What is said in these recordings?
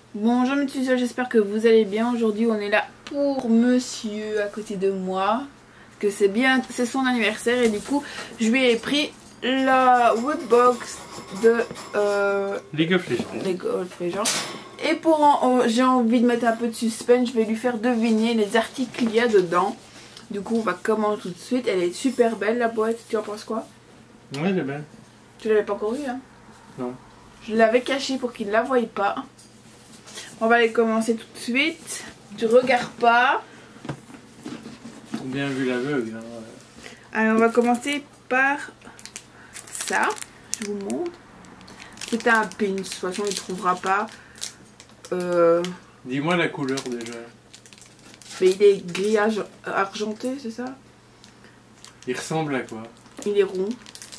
Bonjour mes petits, j'espère que vous allez bien. Aujourd'hui on est là pour monsieur à côté de moi. Que c'est son anniversaire et du coup je lui ai pris la Woodbox de League of Legends. Et j'ai envie de mettre un peu de suspense, je vais lui faire deviner les articles qu'il y a dedans. Du coup on va commencer tout de suite. Elle est super belle la boîte, tu en penses quoi? Ouais, elle est belle. Tu l'avais pas encore vue hein? Non. Je l'avais cachée pour qu'il ne la voie pas. On va aller commencer tout de suite. Tu regardes pas. Bien vu l'aveugle. Hein. Alors on va commencer par ça. Je vous montre. C'est un pin. De toute façon il ne trouvera pas. Dis-moi la couleur déjà. Mais il est gris argenté, c'est ça? Il ressemble à quoi? Il est rond.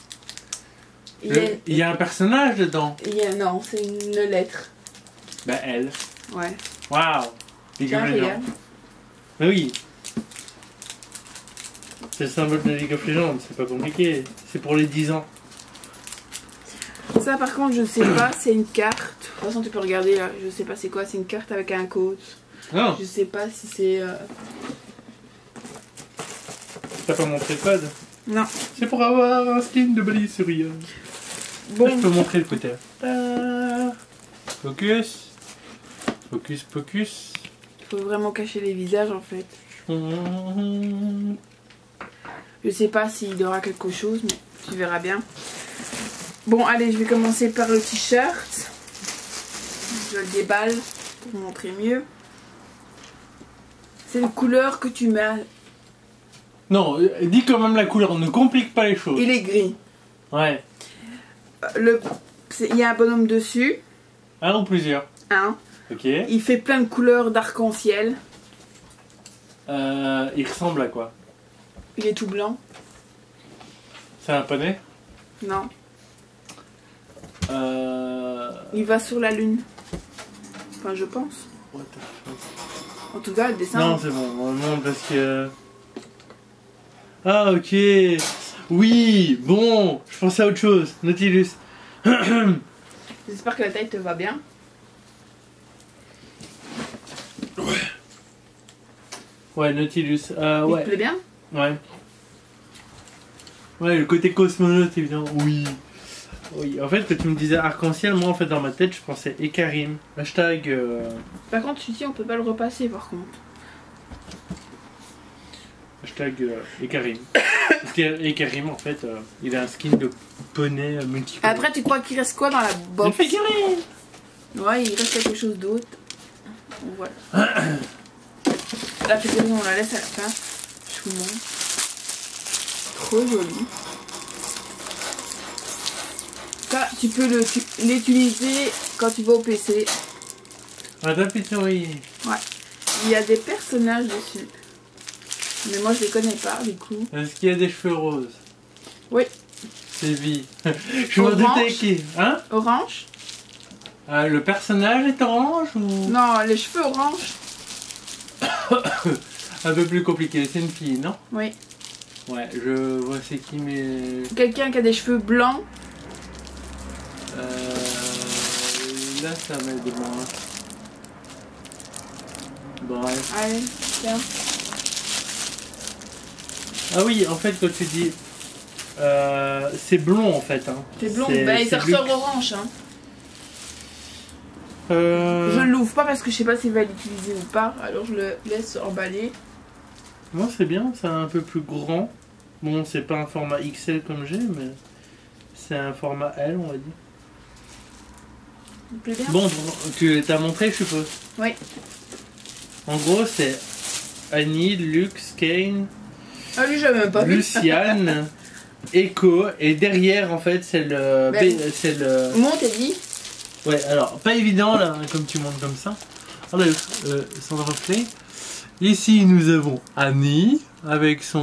Il y a un personnage dedans. Non, c'est une lettre. Bah elle. Ouais. Waouh. League of Tiens, Legends. regarde. Mais oui. C'est le symbole de League of Legends, c'est pas compliqué. C'est pour les 10 ans. Ça par contre je sais pas, c'est une carte. De toute façon tu peux regarder là, je sais pas c'est quoi, c'est une carte avec un code. Non. Je sais pas si c'est... T'as pas montré le code? Non. C'est pour avoir un skin de balise souris. Bon. Là, je peux montrer le côté. Focus. Focus, focus. Faut vraiment cacher les visages en fait. Je sais pas s'il y aura quelque chose, mais tu verras bien. Bon, allez, je vais commencer par le t-shirt. Je le déballe pour vous montrer mieux. C'est une couleur que tu mets. Non, dis quand même la couleur, ne complique pas les choses. Il est gris. Ouais. Il y a un bonhomme dessus. Un ou plusieurs? Un. Ok. Il fait plein de couleurs d'arc-en-ciel. Il ressemble à quoi? Il est tout blanc. C'est un poney? Non. Il va sur la lune. Enfin, je pense. What the fuck? En tout cas, le dessin. Non, c'est bon, non, parce que... Ah, ok. Oui, bon, je pensais à autre chose. Nautilus. J'espère que la taille te va bien. Ouais, Nautilus. Il Ouais. te plaît bien? Ouais. Ouais, le côté cosmonaute, évidemment. Oui. Oui, en fait, quand tu me disais arc-en-ciel, moi, en fait, dans ma tête, je pensais Ekarim. Hashtag... Par contre, celui-ci, on peut pas le repasser, par contre. Hashtag Ekarim. Parce qu'Ekarim, en fait, il a un skin de poney multicolore. Après, tu crois qu'il reste quoi dans la box? Le Ekarim. Ouais, il reste quelque chose d'autre. Voilà. La figurine, on la laisse à la fin. Je vous montre. Trop joli. Ça, tu peux l'utiliser quand tu vas au PC. Ah, t'as souris. Ouais. Il y a des personnages dessus. Mais moi, je les connais pas, du coup. Est-ce qu'il y a des cheveux roses? Oui. C'est vie. Je m'en doutais qui. Hein? Orange? Le personnage est orange ou... Non, les cheveux orange. Un peu plus compliqué, c'est une fille, non? Oui. Ouais, je vois c'est qui, mais... Quelqu'un qui a des cheveux blancs. Là, ça m'aide moins. Bref. Allez, tiens. Ah oui, en fait, quand tu dis... c'est blond, en fait. Hein. C'est blond, bah, ça ressort orange. Hein. Je l'ouvre pas parce que je sais pas s'il va l'utiliser ou pas. Alors je le laisse emballer. Moi, c'est bien, c'est un peu plus grand. Bon, c'est pas un format XL comme j'ai, mais... C'est un format L, on va dire. Il plaît bien. Bon, tu t'as montré, je suppose. Oui. En gros, c'est Annie, Lux, Kane, Ah lui, j'avais même pas vu. Luciane, Echo, et derrière, en fait, c'est le... c'est le... Monte et dit. Ouais, alors, pas évident, là, comme tu montes comme ça. Alors, sans le reflet. Ici, nous avons Annie, avec son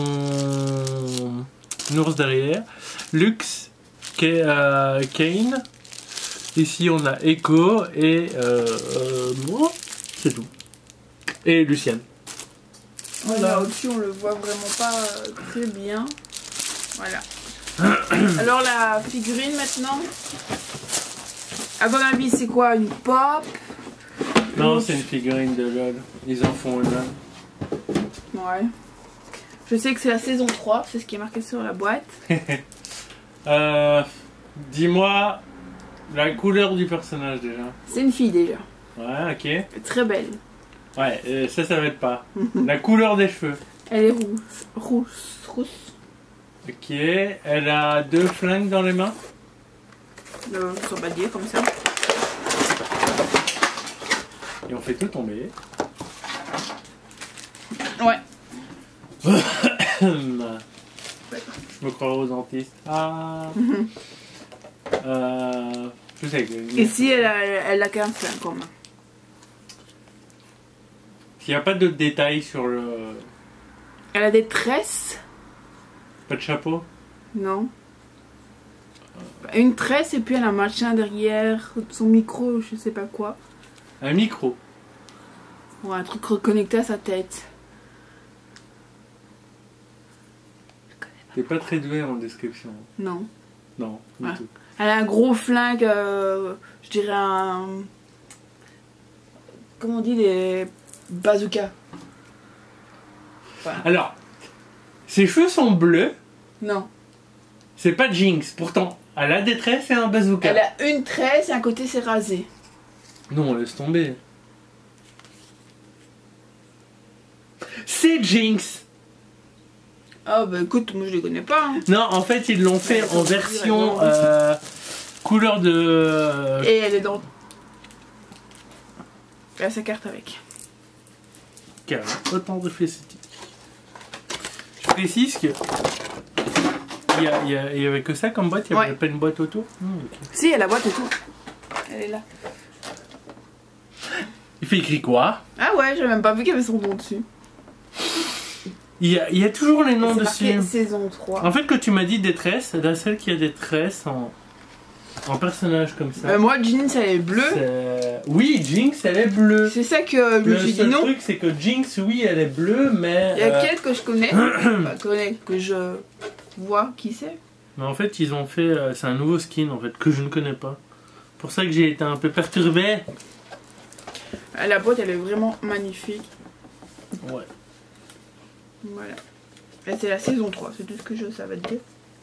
ours derrière. Lux, Kane. Ici, on a Echo et... moi, c'est tout. Et Luciane. Voilà, au-dessus, on le voit vraiment pas très bien. Voilà. Alors, la figurine, maintenant. À ton avis, c'est quoi? Une pop? Non, c'est une figurine de LOL. Ils en font une LOL. Ouais. Je sais que c'est la saison 3, c'est ce qui est marqué sur la boîte. Dis-moi la couleur du personnage déjà. C'est une fille déjà. Ouais, ok. Très belle. Ouais, ça m'aide pas. La couleur des cheveux. Elle est rousse. Ok, elle a 2 flingues dans les mains. Sur badier comme ça. Et on fait tout tomber. Ouais. Je me crois aux dentistes. Ah. Je sais que. Ici, elle a qu'un flingue quand même. Il n'y a pas de détails sur le. Elle a des tresses. Pas de chapeau? Non. Une tresse et puis elle a un machin derrière, son micro, je sais pas quoi. Un micro. Ouais, un truc reconnecté à sa tête. T'es pas très doué en description. Non. Non, du tout. Elle a un gros flingue, je dirais un... Comment on dit, des bazookas. Voilà. Alors, ses cheveux sont bleus. Non. C'est pas Jinx. Pourtant, elle a des tresses et un bazooka. Elle a une tresse et un côté c'est rasé. Non, laisse tomber. C'est Jinx. Ah bah écoute, moi je les connais pas. Hein. Non, en fait, ils l'ont fait en version couleur de... Et elle est dans... Elle a sa carte avec. Car autant de félicitations. Je précise que... Il y avait que ça comme boîte, il n'y avait pas une boîte autour. Okay. Si, elle a la boîte et tout. Elle est là. Il fait écrit quoi? Ah ouais, j'avais même pas vu qu'il y avait son nom dessus. Il y a toujours les noms dessus. Saison 3. En fait, quand tu m'as dit des tresses, la seule qui a des tresses en personnage comme ça. Moi, Jinx, elle est bleue. Oui, Jinx, elle est bleue. C'est ça que je me suis dit non. Le truc, c'est que Jinx, oui, elle est bleue, mais... Il y a quelques que je connais. Que je vois qui c'est. Mais en fait, ils ont fait... c'est un nouveau skin, en fait, que je ne connais pas. Pour ça que j'ai été un peu perturbé. La boîte, elle est vraiment magnifique. Ouais. Voilà. Et c'est la saison 3, c'est tout ce que je savais te dire.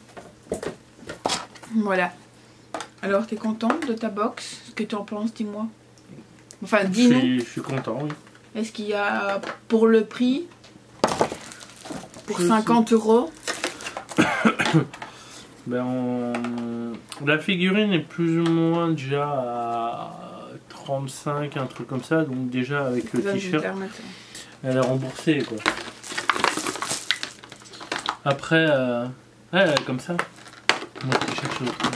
Voilà. Alors, t'es contente de ta box? Ce que tu en penses, dis-moi. Enfin, dis-nous. Je suis content, oui. Est-ce qu'il y a pour le prix? Pour 50 €? Ben, la figurine est plus ou moins déjà à 35, un truc comme ça. Donc déjà, avec le t-shirt, elle est remboursée, quoi. Après, ouais, comme ça. Moi, je cherche l'autre.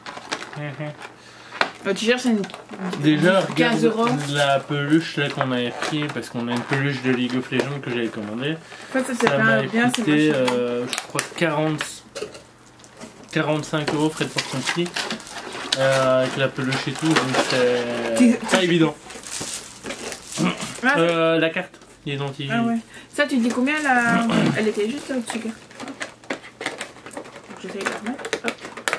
Le t-shirt, c'est une... Déjà, 15 regarde €. la peluche là qu'on avait pris, parce qu'on a une peluche de League of Legends que j'avais commandée. En fait, Ça m'a bien, coûté, je crois, 45 € frais de port compris. Avec la peluche et tout, donc c'est pas évident. La carte, l'identité. Ah ouais. Ça, tu dis combien là? Elle était juste là au-dessus. J'essaye de la remettre. Hop.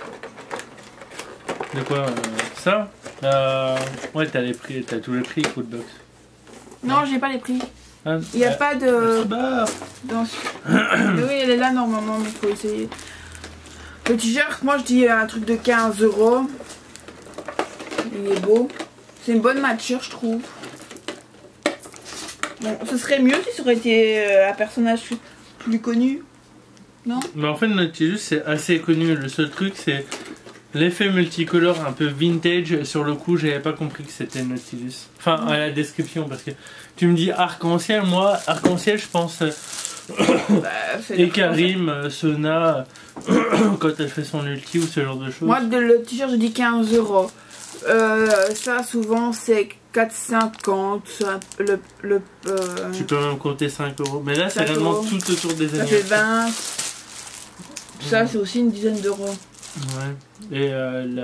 De quoi ça ouais, t'as les prix, t'as tous les prix, Foodbox. Non, j'ai pas les prix. Ah, Il n'y a pas de... Dans... Oui, elle est là normalement, mais il faut essayer. Le t-shirt, moi je dis un truc de 15 €. Il est beau. C'est une bonne matière, je trouve. Bon, ce serait mieux si ça aurait été un personnage plus connu. Non? Mais en fait, Nautilus c'est assez connu. Le seul truc, c'est l'effet multicolore un peu vintage. Sur le coup, j'avais pas compris que c'était Nautilus. Enfin, à la description, parce que tu me dis arc-en-ciel. Moi, arc-en-ciel, je pense. Et Karim, Sona, quand elle fait son ulti ou ce genre de choses. Moi, le t-shirt, je dis 15 €. Ça, souvent, c'est 4,50 €. Tu peux même compter 5 €. Mais là, c'est vraiment tout autour des années. Ça fait 20. Ça, c'est aussi une dizaine d'euros. Ouais. Et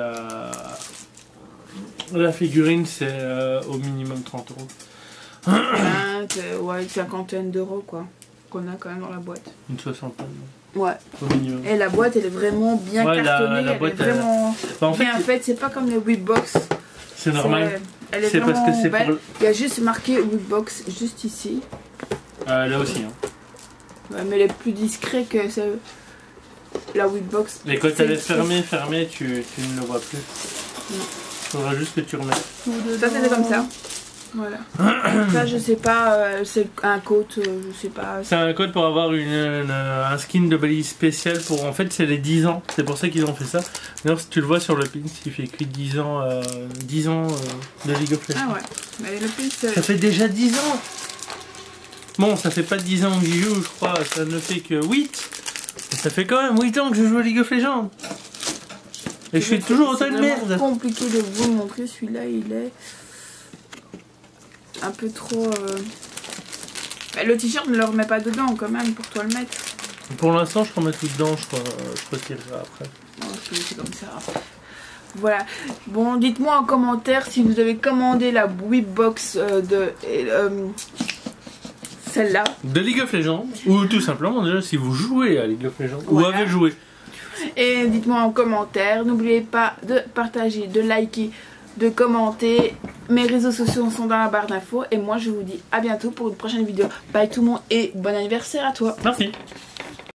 la figurine, c'est au minimum 30 €. 20, ouais, une cinquantaine d'euros, quoi. Qu'on a quand même dans la boîte. Une soixantaine. Ouais. Au minimum. Et la boîte, elle est vraiment bien cartonnée. La boîte, elle est vraiment en fait, bien faite. C'est pas comme les Webbox. c'est normal. Elle est C'est parce que vraiment c'est belle. pour... Il y a juste marqué Woodbox juste ici. Là aussi. Hein. Ouais, mais elle est plus discret que la Woodbox. Mais quand elle est fermée, tu ne le vois plus. Il faudra juste que tu remettes. Ça c'était comme ça. Voilà. Ça je sais pas, c'est un code, je sais pas. C'est un code pour avoir un skin de balise spécial pour... En fait c'est les 10 ans, c'est pour ça qu'ils ont fait ça. D'ailleurs si tu le vois sur le pin, il fait écrit 10 ans, de League of Legends. Ah ouais, mais le pin Ça fait déjà 10 ans. Bon, ça fait pas 10 ans que j'y joue, je crois, ça ne fait que 8. Mais ça fait quand même 8 ans que je joue à League of Legends. Et je suis toujours autant de merde. C'est compliqué de vous le montrer, celui-là il est un peu trop... Bah, le t-shirt ne le remets pas dedans quand même pour toi le mettre. Pour l'instant je remets tout dedans, je crois, je retirerai après. Oh, c'est comme ça. Voilà. Bon, dites-moi en commentaire si vous avez commandé la Whipbox celle-là. De League of Legends, ou tout simplement déjà si vous jouez à League of Legends, Voilà. ou avez joué. Et dites-moi en commentaire. N'oubliez pas de partager, de liker, de commenter. Mes réseaux sociaux sont dans la barre d'infos. Et moi je vous dis à bientôt pour une prochaine vidéo. Bye tout le monde et bon anniversaire à toi. Merci.